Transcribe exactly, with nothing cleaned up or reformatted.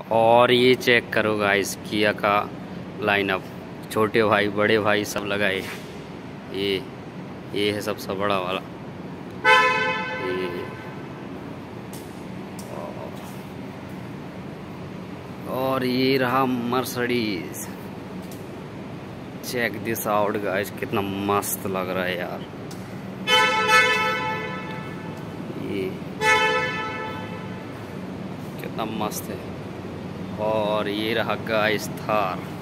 और ये चेक करो गाइस किया का लाइनअप, छोटे भाई बड़े भाई सब लगाए। ये ये है सबसे बड़ा वाला ये। और ये रहा Mercedes. Check this out guys, कितना मस्त लग रहा है यार ये, कितना मस्त है। और ये रहा गाइस थार।